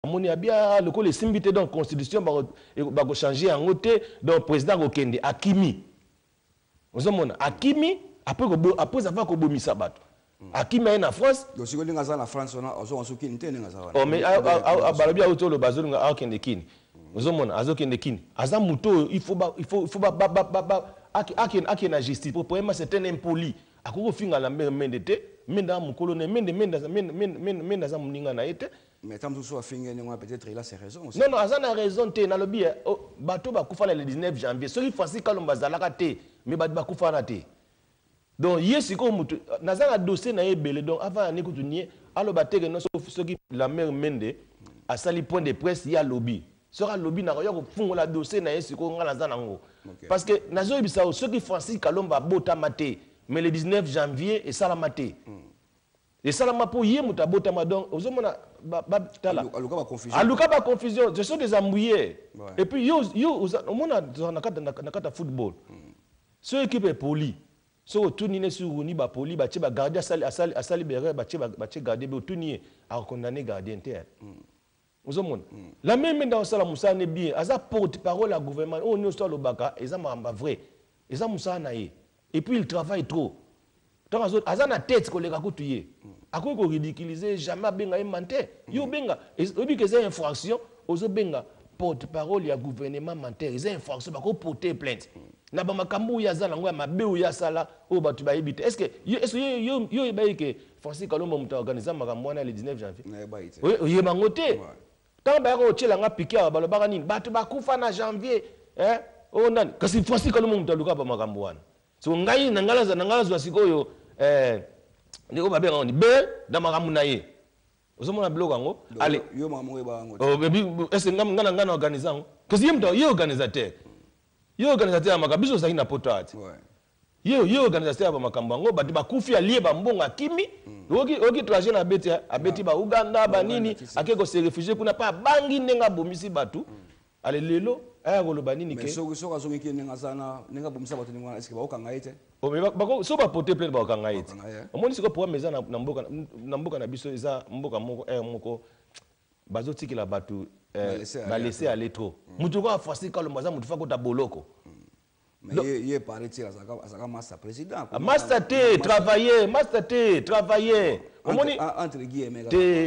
Moni abia le ko les simbité dans constitution ba ko changer en côté donc président ko kende Akimi. Vous avez Akimi après avoir ko bomisa bato. Akimi est en France. Donc si vous êtes en France on a soki nté ngazana. Oh mais balobia auto le bazolo nga kende kini. Vous avez azo kende kini. Aza muto il faut na justice pour problème c'est un impoli. Akoko finga la mendete menda mukolo ne menda za muninga na ete. Mais tant que soit fingé, peut-être il a ses raisons aussi. Non, non, il a raison. Il a lobby. Bateau va couper le 19 janvier. Ce qui fait que l'on va mais bateau va couper. Donc, hier, c'est comme nous avons un dossier na ebele. Donc, avant de nous nier, alors bateau que nous ce qui la mère Mende a sali point de presse il y a lobby. Sera lobby na roya ko fungo la dossier na c'est ko ngala zanango. Parce que nazo ibisa ce qui fait que l'on va bota maté, mais le 19 janvier et ça la maté. Et ça, pour hier, nous avons donc, aluka ba confusion. Ce sont des embrouillés. Et puis, on a football. Ce équipe est poli. Ce tourné sur Rouni, ba poli, ba garder à salibérer, ba garder, ba tourner à condamner gardien terre. Vous avez la même dans ça, la Moussa n'est bien. Asa porte-parole à gouvernement. On est sur le baka, et ça m'a vrai. Et ça Moussa naïe. Et puis il travaille trop. Donc, azana tête que les gars tué. À quoi qu'on ridiculiser jamais benga menteur. Yo benga. Et puis que c'est infraction, ozo benga porte-parole ya gouvernement menteur. C'est infraction, bako porter plainte. Na ba makambu ya zala ngwa mabe ya sala o batu ba ebite. Est-ce que yo ebaye que Francis Kalomba muta organiser makambu na le 19 janvier. Oui, yo bangote. Tant ba ko tshela nga piqué ba balobaka nini? Batu ba kufa na janvier, hein? O nani? Kasi Francis Kalomba muta luka ba makambu wana. So ngai nangala zwa sikoyo ndiko babenga oni be da makamu na ye ozomona bloga ngo allez yo mamu ba ngo oh bebi est-ce ngana organiser ngo kasi ye organisateur makabiso sa ina potati ye organisateur ba makambo ngo batu bakufi alie ba mbonga kimi oki trajet na abeti ba Uganda ba nini akeko se réfugié kuna pa bangi nenga bomisi batu ale lelo aya koloba nini ke mais so azongi ki nenga sana nenga bomisa batu ninga est-ce que ba okanga ite o mais bako so ba porter plainte ba okanga ite omoni siko pour meza na mboka na biso eza mboka moko bazotikila batu ba laisser aller trop mutu ko afasi kalomba za mutu fa ko ta boloko mais il paraît-il azaka master président master travailler omoni entre guillemets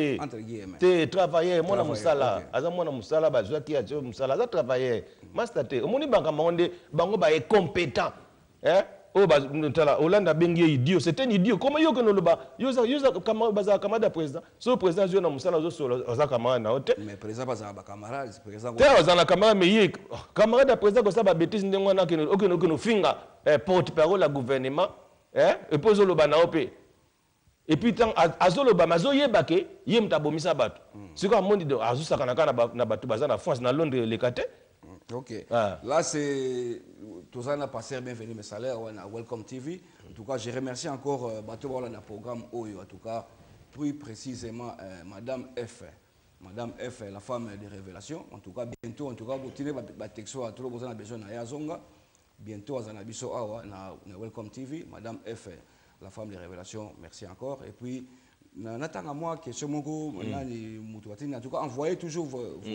te travailler mona musala aza mona musala bazwa ki ajo musala aza travailler master te omoni banka monde bango ba est compétent hein o ba ntala Hollande bengi idiot c'est un idiot comment yo kono loba yo kama baza camarade président so président yo na musala zo solo aza camarade na hote mais président baza ba camarade président te aza na camarade mais ye camarade président ko sa ba bêtise ndengo na okeno finga porte-parole la gouvernement hein et puis zo loba na opé et puis tant azoloba mazo yebake ye mtabomisa bato siko amondi do azusaka na bato baza na France na Londres le kate. Ok. Là, c'est tout ça, on a passé bienvenue mes salaires, on a Welcome TV. En tout cas, je remercie encore Bateau Voilà le programme Oyo. En tout cas, plus précisément Madame F. Madame F, la femme des révélations. En tout cas, bientôt, en tout cas, vous tenez votre texto à tout le monde, besoin de Yazonga. Bientôt, on a biso Awa, na Welcome TV. Madame F, la femme des révélations. Merci encore. Et puis, n'attends à moi que ce mot, en tout cas, envoyez toujours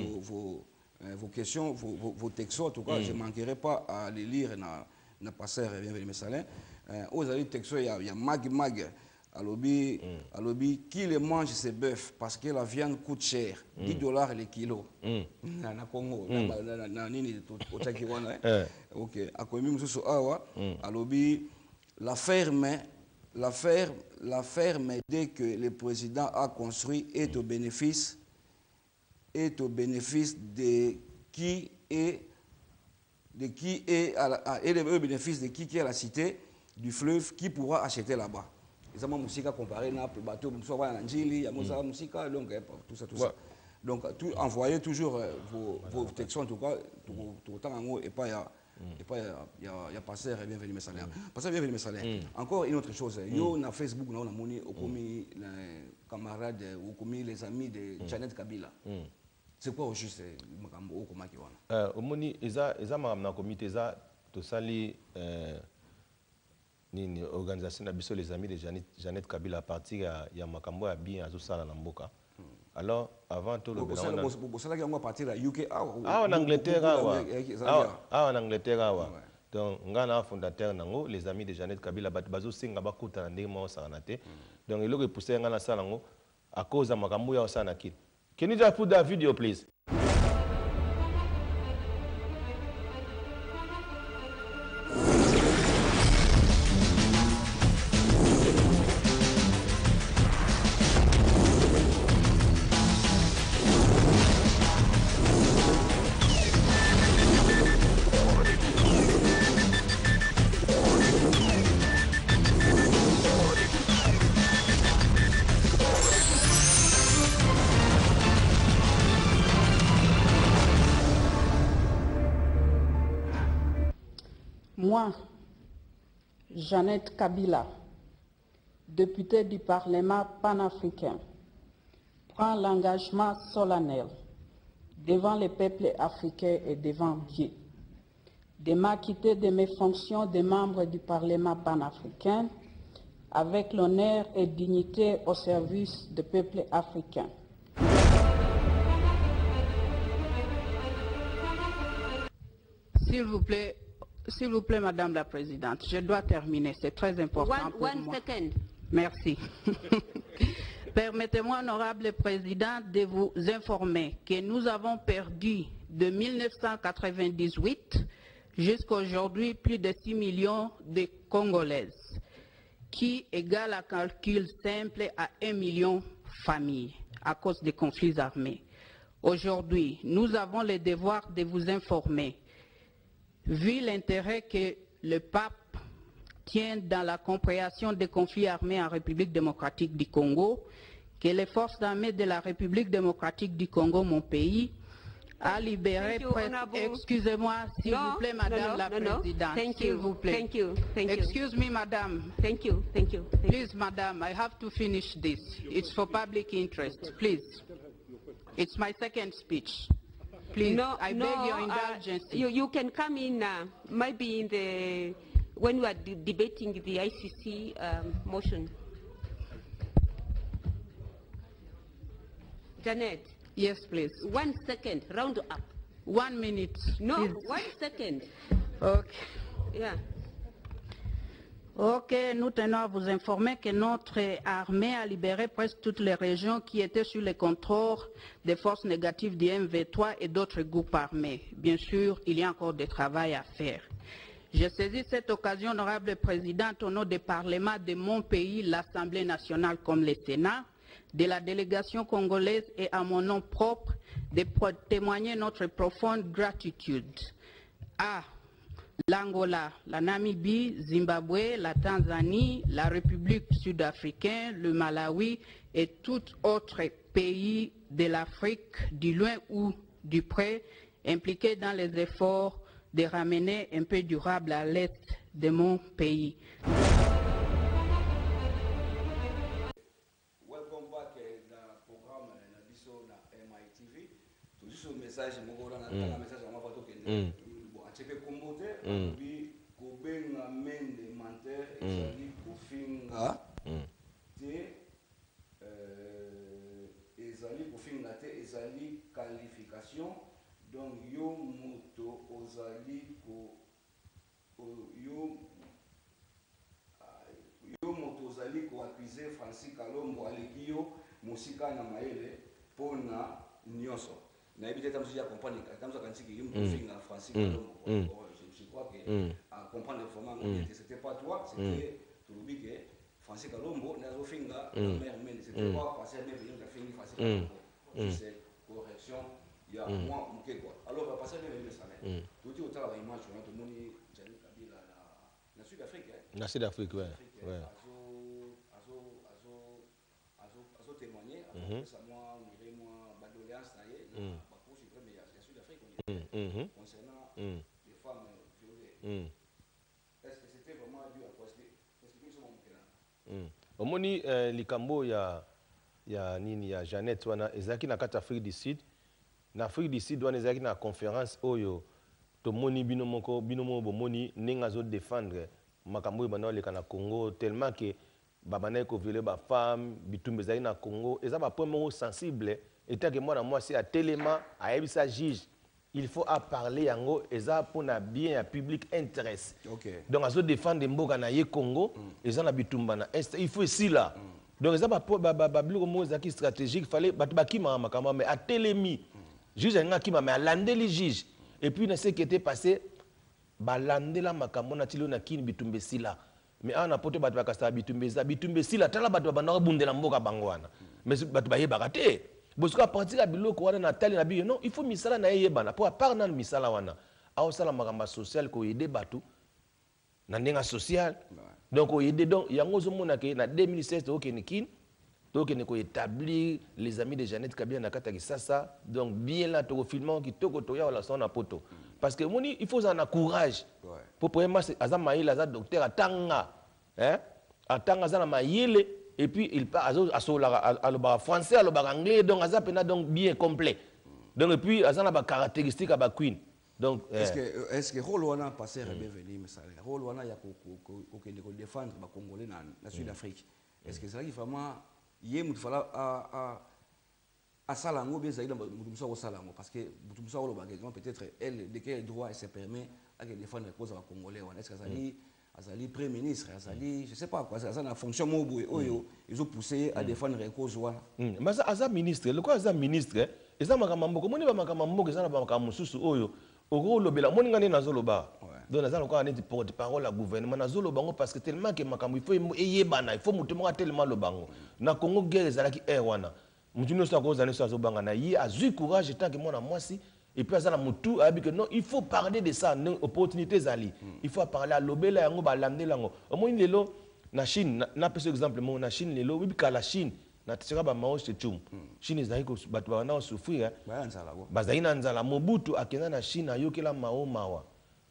vos questions, vos textos, en tout cas, je ne manquerai pas à les lire dans passer bienvenue mes salins. Vous avez des textos, il y a Mag, à lobby, qui les mange ces bœufs parce que la viande coûte cher, $10 le kilo. Na Congo, ok, à Komi Moussou Awa, à lobby, la ferme, dès que le président a construit, est au bénéfice de qui est à la cité du fleuve qui pourra acheter là-bas. Les amants musica comparé na bateau soit en Anjili, ya mosa musica donc tout ça. Donc envoyez toujours vos textos en tout cas tout temps en haut et pas il y a passé bienvenue mes salaires. Passer bienvenue mes salaires. Encore une autre chose, yo na Facebook on a moni au commis les camarades ou commis les amis de Janet Kabila. C'est quoi au juste makambo ko makiwana omoni eza na comité eza to sali nini organisation na biso les amis de Janet Kabila à partir ya makambo ya bien azo sala na mboka Alors, avant tout le Bénin... Vous savez qu'on va partir à UK? En Angleterre, en Angleterre. Donc, on a un fondateur, les amis de Jeannette Kabila, Bazo Singaba Kouta, Ndemo Saranate. Donc, il a poussé un salango à cause de Makamouya Sanakit. Can you just put that video, please? Moi, Jeannette Kabila, députée du Parlement panafricain, prends l'engagement solennel devant les peuples africains et devant Dieu de m'acquitter de mes fonctions de membre du Parlement panafricain avec l'honneur et dignité au service des peuples africains. S'il vous plaît, Madame la Présidente, je dois terminer, c'est très important pour moi. Second. Merci. Permettez-moi, Honorable Président, de vous informer que nous avons perdu de 1998 jusqu'à aujourd'hui plus de 6 millions de Congolaises, qui égale à calcul simple à 1 million de familles à cause des conflits armés. Aujourd'hui, nous avons le devoir de vous informer, vu l'intérêt que le pape tient dans la compréhension des conflits armés en République démocratique du Congo, que les forces armées de la République démocratique du Congo, mon pays, a libéré presque... Excusez-moi, s'il vous plaît, Madame la Présidente. S'il vous plaît. Excuse me, Madame. Thank you. Please, Madame, I have to finish this. It's for public interest. Please. It's my second speech. Please, I beg your indulgence. You can come in maybe in the when you are debating the ICC motion. Janet. Yes, please. 1 second. Round up. 1 minute. No, please. 1 second. Okay. Yeah. Ok, nous tenons à vous informer que notre armée a libéré presque toutes les régions qui étaient sous le contrôle des forces négatives du MV3 et d'autres groupes armés. Bien sûr, il y a encore du travail à faire. Je saisis cette occasion, Honorable Présidente, au nom du Parlement de mon pays, l'Assemblée nationale comme le Sénat, de la délégation congolaise et à mon nom propre, de témoigner notre profonde gratitude à l'Angola, la Namibie, Zimbabwe, la Tanzanie, la République sud-africaine, le Malawi et tout autre pays de l'Afrique, du loin ou du près, impliqués dans les efforts de ramener un peu durable à l'est de mon pays. Welcome back dans le programme Nabiso na MITV. Tout juste un message, un message à ma photo bi kobenga mende mentaire ezali kofinga te ezali qualification donc yo moto ozali ko accuser Francis Kalombo aleki yo mosika na maele pona nyonso na ebite tamso ya comprendre tamso kantsiki yo kofinga Francis Kalombo. Je crois que à comprendre vraiment que c'était pas toi, c'était Touloubi que Francis Kalombo n'a finga la mère humaine, c'était pas passer même bien fini Francis Kalombo. C'est correction, il y a moi ok quoi. Alors on va passer même le salaire. Tout dit autant la image on a tout monde Jeannette Kabila la Sud-Afrique. La Sud-Afrique ouais. Azo témoigner après ça moi on moi badoléance ça y est, ba pour suivre mais la Sud-Afrique concernant les femmes violées. Est-ce que c'était vraiment dû à quoi? Omoni likambo ya nini ya Jeannette wana ezaki na kati Afrique du Sud. Na Afrique du Sud wana ezaki na conférence oyo tomoni bino moko bomoni ninga zo défendre makambo bana leka na Congo tellement que babana ko violer ba femme bitumba ezali na Congo eza ba point moko sensible étant que moi c'est à téléma à ebisa juge il faut à parler yango eza pona bien ya public intéresse donc azo défendre mboka na ye Congo eza na bitumba na est il faut ici là donc eza ba biloko moko ezaki stratégique fallait bato bakima makambo mais à télémi juge nga kima mais alande les juges et puis na ce qui était passé balandela makambo na tilo na kini bitumbe sila mais ana poto bato bakasta bitumbe sila tala bato babanda bundela mboka bangwana mais bato bayebaka te bosuka partir ya biloko wana na tali na biyo non il faut misala na yebana pour part na misala wana aw sala makambo social ko aider bato na ndenga social donc o aider donc yango zo mona ke na 2016 to kenikini donc on établir les amis de Jeannette Kabila na kata Kisasa donc bien là to filmant qui toko to ya wala sona poto parce que moni il faut en courage pour premièrement azama il aza docteur atanga atanga za na mayele et puis il part à français à anglais donc aza pena donc bien complet donc et puis azana ba caractéristiques ba queen donc est-ce que rôle wana passer bienvenue mais ça rôle wana ya ko défendre ba congolais na Sud-Afrique est-ce que ça qui vraiment yé mutu fala à salango bien zaïda mutu musa ko salango parce que mutu musa ko bagage peut-être elle de quel droit elle se permet à défendre les causes congolais est-ce que ça dit azali premier ministre azali je sais pas quoi ça na fonction mobo oyo ils ont poussé à défendre les causes wana mais ça aza ministre le quoi aza ministre eza makambo ko moni ba makambo eza na ba makambo susu oyo oko lobela moni ngane na zoloba donc naza lokwa neti porte parole à gouvernement na zoloba ngo parce que tellement que makambo il faut eyebana il faut mutu mo tellement lobango na Congo guerre ezalaki wana mutu no sa ko zane so azobanga na yi azui courage tant que mona mwasi et puis azana mutu abi que non il faut parler de ça opportunité zali il faut parler à lobela yango ba landela ngo omoni lelo na Chine na pese exemple mo na Chine lelo bibika la Chine na tsika ba mao chechum Chine ezali ko bato ba na souffrir bazali na nzala Mobutu akenda na Chine ayokela mao mawa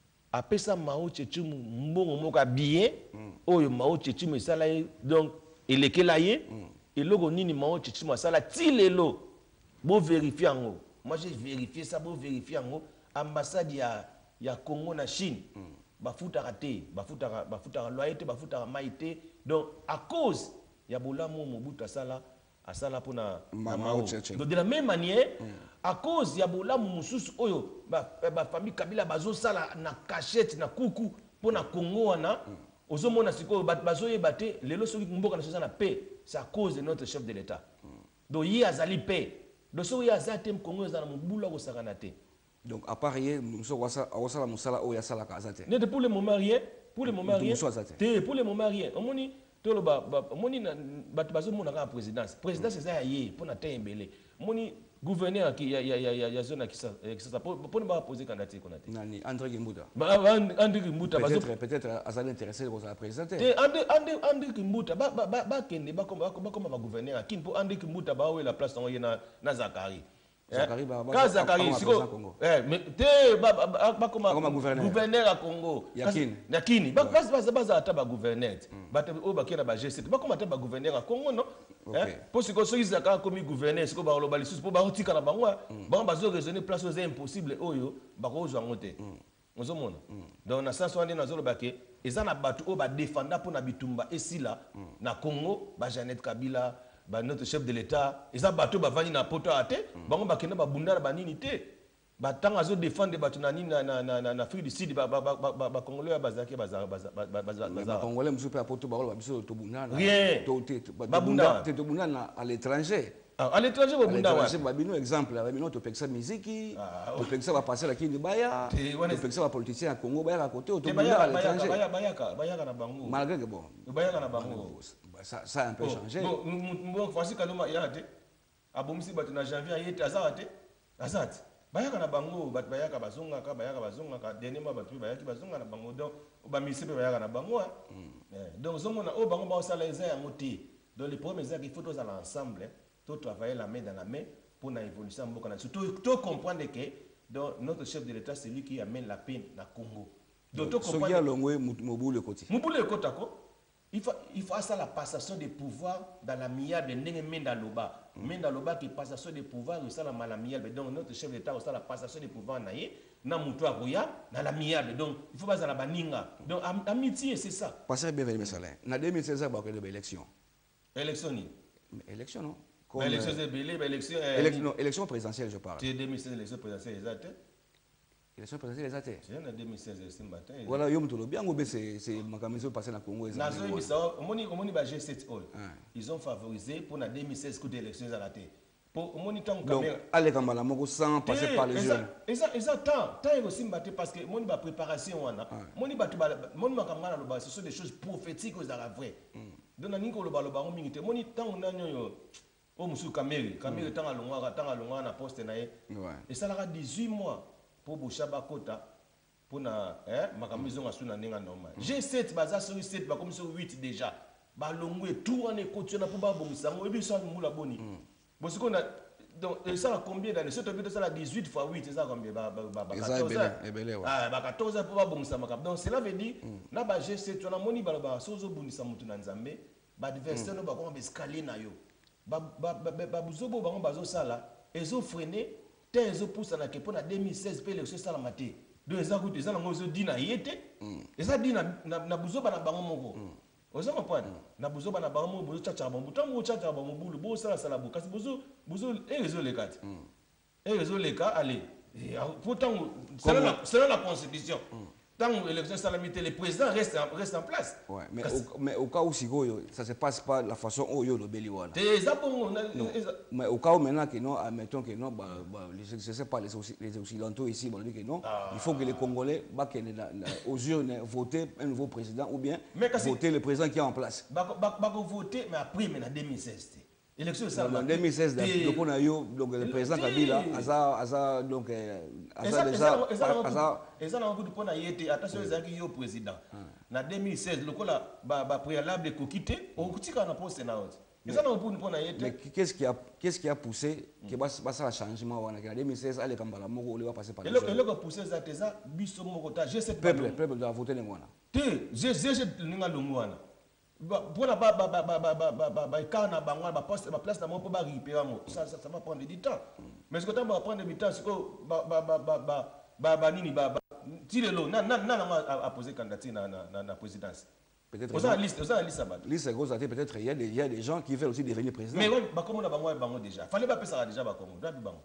apesa mao chechum mbongo moka bien oyo mao chechum esala donc elekela ye eloko nini mao chechum asala tilelo bo vérifier ngo moi j'ai vérifié ça bo vérifier ngo ambassade ya Congo na Chine bafutaka te bafutaka loyauté bafutaka maité donc à cause ya bolamu Mobutu asala pona mao donc de la même manière à cause ya bolamu mususu oyo ba famille Kabila bazo sala na cachette na kuku pona Congo wana ozomona siko bazo yebate lelo soki mboka na soza na paix c'est à cause de notre chef de l'état donc yi azali paix donc so yi azate Congo ezana mobula ko sakana te donc à part hier nous awasala musala oya sala kazate ne pour le moment rien pour le moment rien pour le moment rien omoni tolo moni bato bazomona ka présidence eza ye pona tembele moni gouverneur qui ya zone qui ça pour ne pas poser candidature qu'on a dit nani André Kimbuta André Kimbuta peut-être azali intéressé pour la présidente André Kimbuta ba kende ba comme ba gouverneur kin pour André Kimbuta ba la place na Zakari Zakari siko mais te ba comme gouverneur à Congo yakini ba ata ba gouverneur ba o ba kena ba G7 ba comme ata ba gouverneur à Congo non pour ce que ceux qui ont commis gouverneur ce que ba loba lisusu pour ba otika na bango ba bazo raisonner place aux impossible oyo ba ko zo ngote ozomona donc na sens wande na zo loba ke ezana batu o ba défendre pour na bitumba esila na Congo ba Jeannette Kabila ba notre chef de l'état eza bato bavandi na poto ate bango bakenda babunda na banini te batanga zo défendre bato na nini na Afrique du Sud ba congolais bazaki ba congolais musu pe poto ba biso to bunda rien to bunda à l'étranger à l'étranger babunda wa ba bino exemple ba bino to peksa musique to peksa ba passer la kindi baya to peksa ba politicien à Congo baya à côté to bunda à l'étranger bayaka na bango malgré que bon bayaka na bango ça a un peu changé. Bon, voici Kaloma yate. Abomisi batu na janvier yete azate. Azate. Bayaka na bango, batu bayaka bazonga ka dernièrement batu bayaki bazonga na bango donc ba misipe bayaka na bango. Donc zomona o bango ba sala eza ya moti. Donc le problème c'est qu'il faut tous aller ensemble, tous travailler la main dans la main pour na évolution mboka na surtout tout comprendre que donc notre chef de l'état c'est lui qui amène la paix na Congo. Donc tout comprendre. Soki alongwe mobule koti. Mobule kota ko Il faut ça la passation des pouvoirs dans l'amiable, Mendaloba. Mendaloba qui passation des pouvoirs, ça la malamiable. Donc notre chef d'État, ça la passation des pouvoirs, na Moutoua Rouya, dans l'amiable. Donc il faut pas ça la baninga. Donc amitié, c'est ça. Passez bien, M. Salin. En 2016, il y a eu des élections. Élection, élection, non? Élection, c'est belé, élection. Élection présidentielle, je parle. C'est 2016, élection présidentielle, exact. Élection présidentielle, exact. C'est en 2016, c'est matin. Voilà, bien, c'est ma camisole passée dans le Congo. Ils ont favorisé pour la 2016 coup d'élection à la tête. Donc, allez comme la Mogo sans passer par les jeunes. Exactement. Tant aussi battu parce que mon préparation, ce sont des choses prophétiques aux Arabes. Donc, on a le baron militaire. Mon temps, on a au Moussou Kameri. Kameri, tant à longueur, na poste. Et ça aura 18 mois pour Bouchaba Kota. Pour na makamizon asuna nenga normal. G7 baza sur 7 ba comme sur 8 déjà. Ba longwe tout on est continue pour ba bongisango et puis ça mula boni. Bon ce qu'on a donc ça a combien d'années? C'est peut-être ça la 18 fois 8 ça combien ba 14. Ah ba 14 pour ba bongisama. Donc cela veut dire na ba G7 on a moni ba sozo bonisa mutu na Nzambe ba adversaire no ba ko ba escalier na yo. Ba buzobo ba bazo sala ezo freiner te ezo pousse na ke pour na 2016 pe l'élection ça la maté. Donc ça coûte ça ngo zo dina yete et ça dina na buzoba na bango moko ozo comprendre na buzoba na bango bozo chacha bango tango chacha bango bulu bo sala sala bo kasi bozo réseau les quatre et réseau les cas allez pourtant selon la constitution tant l'élection salamité le président reste en place. Ouais, mais au cas où ça se passe pas la façon où yo le beliwana. Mais au cas où maintenant que non, admettons que non, je sais pas les occidentaux ici, bon, que non, il faut que les Congolais aux urnes voter un nouveau président ou bien voter le président qui est en place. Voter mais après en 2016. Élection ça en 2016 donc le président Kabila a donc ça na beaucoup de yete attention ezaki yo président na 2016 lokola ba préalable ko quitter o kutika na poste na autre et ça na beaucoup na yete. Mais qu'est-ce qui a poussé que ça a changement wana que en 2016 ale kambala moko ole va passer par le ko pousser ça teza biso moko ta G7 peuple doit voter ngwana te G7 ninga longwana pour la place dans mon ça va prendre du temps mais ce que tu vas prendre du temps c'est que a posé candidature dans la présidence peut-être vous avez liste peut-être il y a des gens qui veulent aussi devenir président mais comment on a déjà fallait pas ça déjà ba Congo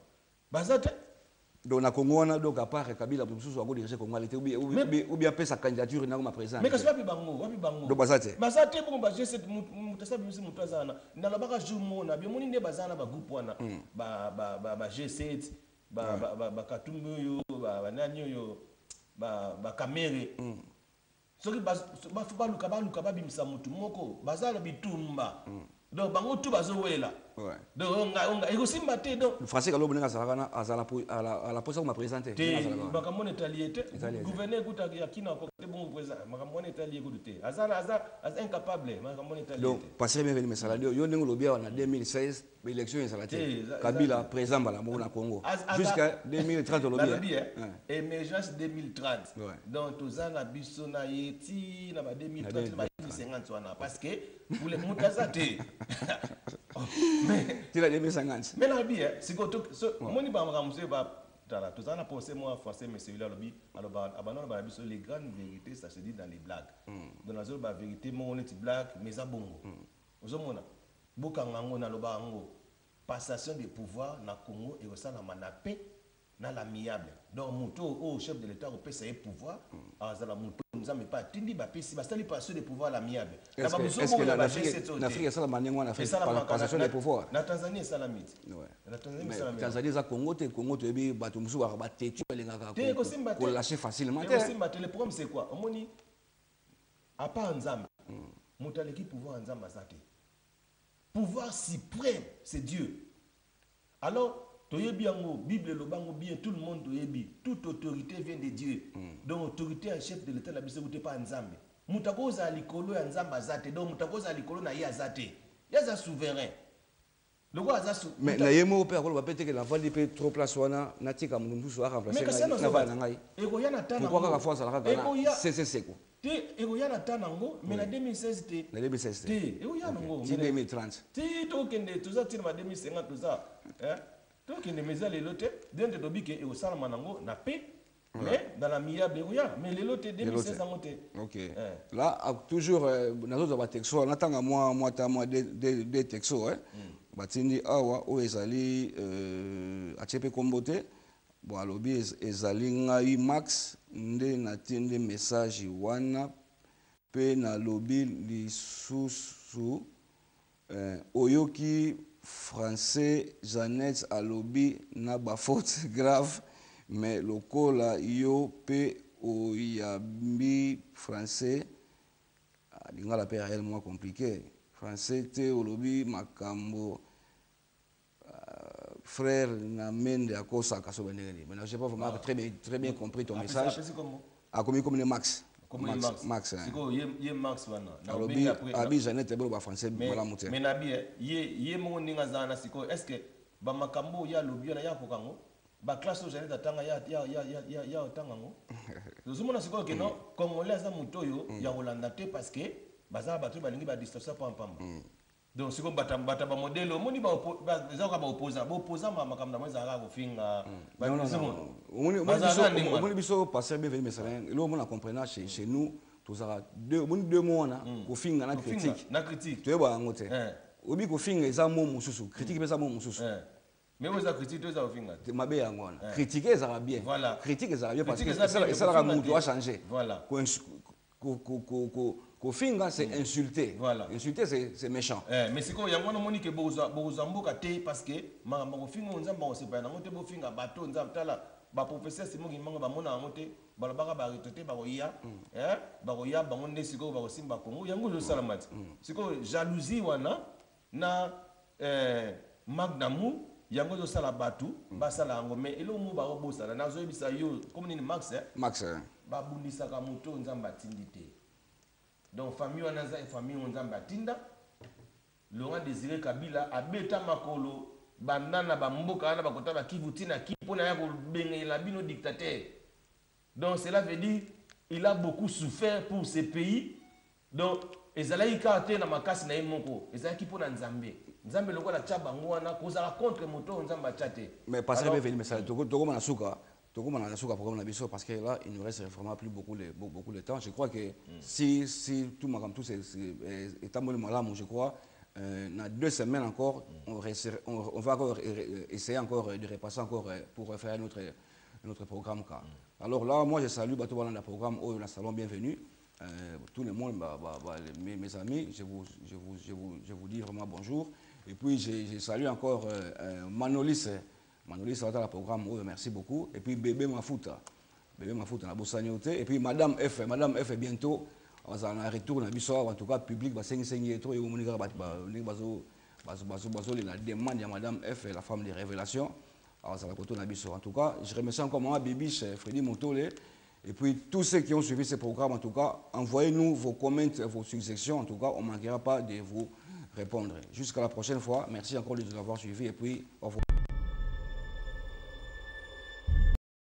donc na Congo on a donc à part Kabila pour sous encore diriger Congo ou bien faire sa candidature na président mais qu'est-ce que bango donc bazate bon ba G7 mutasa bimisi mutazana na labaka jumo na bien moni ne bazana ba groupe wana ba G7 ba Katumbi yo ba nani yo ba Kamere soki ba luka ba bimisa mutu moko bazala bitumba donc bango tout bazowela donc on ego simba te donc le français kalo bonenga sala à la poste comme présenté makamone italiete gouverneur kuta ya kina ko te bon président makamone italien ko te azala incapable makamone italien donc passer bien venir sala yo ndenge lobia en 2016 élection ya sala te Kabila président bala mo na Congo jusqu'à 2030 lobia émergence 2030 donc tozana biso na yeti na ba 2030 ba 50 wana parce que pour les mutazate mais tu l'as 2050 mais la bien c'est que moni ba makamuse ba tala tozana penser moi français mais celui-là lobi alors abandonne ba biso les grandes vérités ça se dit dans les blagues dans la zone ba vérité mon petit blague mais ça bongo ozomona bokangango na loba ngo passation de pouvoir na Congo et ça na manapé na l'amiable donc muto au chef de l'état au PCA pouvoir azala muto nzambe pas tindi ba pesi ba sali passation de pouvoir l'amiable est-ce que l'Afrique ça la manière on a fait passation de pouvoir na Tanzanie ça la mythe na Tanzanie za Congo te bi bato musu ba tetu belengaka ko lâcher facilement le problème c'est quoi omoni à part nzambe muto aleki pouvoir nzambe azate pouvoir suprême c'est Dieu alors toyebi yango Bible lobango bien tout le monde toyebi toute autorité vient de Dieu donc autorité en chef de l'état la biso te pas nzambe mutakoza likolo ya nzamba azate donc mutakoza likolo na ye azate yaza souverain Mais na yemo au père, on va peut-être que la voile peut trop place wana, natika mundu soit remplacer na voile ngai. Pourquoi la fois ça la gana? C'est quoi? Te egoyana tanango, mais na 2016 te. Na 2016 te. Te egoyana ngo. Ti 2030. Te to kende tuza tina ma 2050 tuza. To kende meza le lote, dente dobi ke ego sala manango na paix. Mais dans la mia begoya, mais le lote 2016 ango te. OK. Là toujours na zo ba texto, on attend moi des textos hein. Batindi awa o ezali achepe kombote. Bon alobi ezali ngai Max nde natindi message wana pe na lobi lisusu oyoki français Jeannette alobi na ba faute grave mais lokola yo pe oyambi français lingala pe réellement compliqué français te olobi makambo frère Namende à cause mais je sais pas vraiment très bien compris ton message. A commis comme Max. Max. C'est quoi Max wana. Abi Jeannette est bon français voilà monter. Mais nabi ye mo ninga zana siko est-ce que ba makambo ya lobio na ya kokango ba classe Jeannette atanga ya otanga ngo. Zomona siko ke non congolais za mutoyo ya Hollanda te parce que baza batu balingi ba distance pam. Donc si on bata ba modèle moni ba opposa makamda mweza ka kofinga on biso passer bien venir mais là on a comprenant chez nous tous deux mois na kofinga na critique tu vois ngote obi kofinga eza mo mususu critique pesa mo mususu mais vous avez critiqué tous afinga mabe yango critiquer ça va bien critiquer ça va bien parce que ça la mutu a changé voilà Kofinga c'est insulter. Voilà. Insulter c'est méchant. Mais c'est quoi yango no monique bozamboka te parce que ma kofinga nzamba on sepa nango te bofinga bato nzamba tala ba professeur c'est mongi manga ba mona ngote balobaka ba retote ba koya ba koya bango nde siko ba kosimba Kongo yango zo salamati. Siko jalousie wana na magnamu yango zo sala batu ba sala ngo mais elo mu ba robosala na zo yebisa yo comme ni Max Max ba bundisa ka moto nzamba tindite. Donc famille wana za famille nzamba tinda Laurent Désiré Kabila abeta makolo bandana ba mboka wana bakota ba kivutina kipo na ya ko bengela bino dictateur. Donc cela veut dire il a beaucoup souffert pour ce pays. Donc ezalaki kate na makasi na yemoko ezalaki po na nzambe lokola tchaba ngwana kozala contre moto nzamba tchate. Mais passer bien venir mais ça toko na suka programme la biso parce que là il nous reste vraiment plus beaucoup de temps. Je crois que si tout ma comme tout c'est étant bon malamu je crois dans 2 semaines encore on va encore essayer encore de repasser encore pour faire notre programme car. Alors là moi je salue bato dans le programme au salon bienvenue tout le monde mes amis je vous dis vraiment bonjour et puis je salue encore Manolis ça va dans le programme, merci beaucoup. Et puis Bébé Mafuta, na Bossanioté. Et puis Madame F bientôt, on va en retour dans le en tout cas public, la demande de Madame F, la femme des révélations. En tout cas, je remercie encore Maman Bibiche, Freddy Montolé. Et puis tous ceux qui ont suivi ce programme, en tout cas, envoyez-nous vos commentaires, vos suggestions. En tout cas, on ne manquera pas de vous répondre. Jusqu'à la prochaine fois. Merci encore de nous avoir suivis. Et puis, au revoir.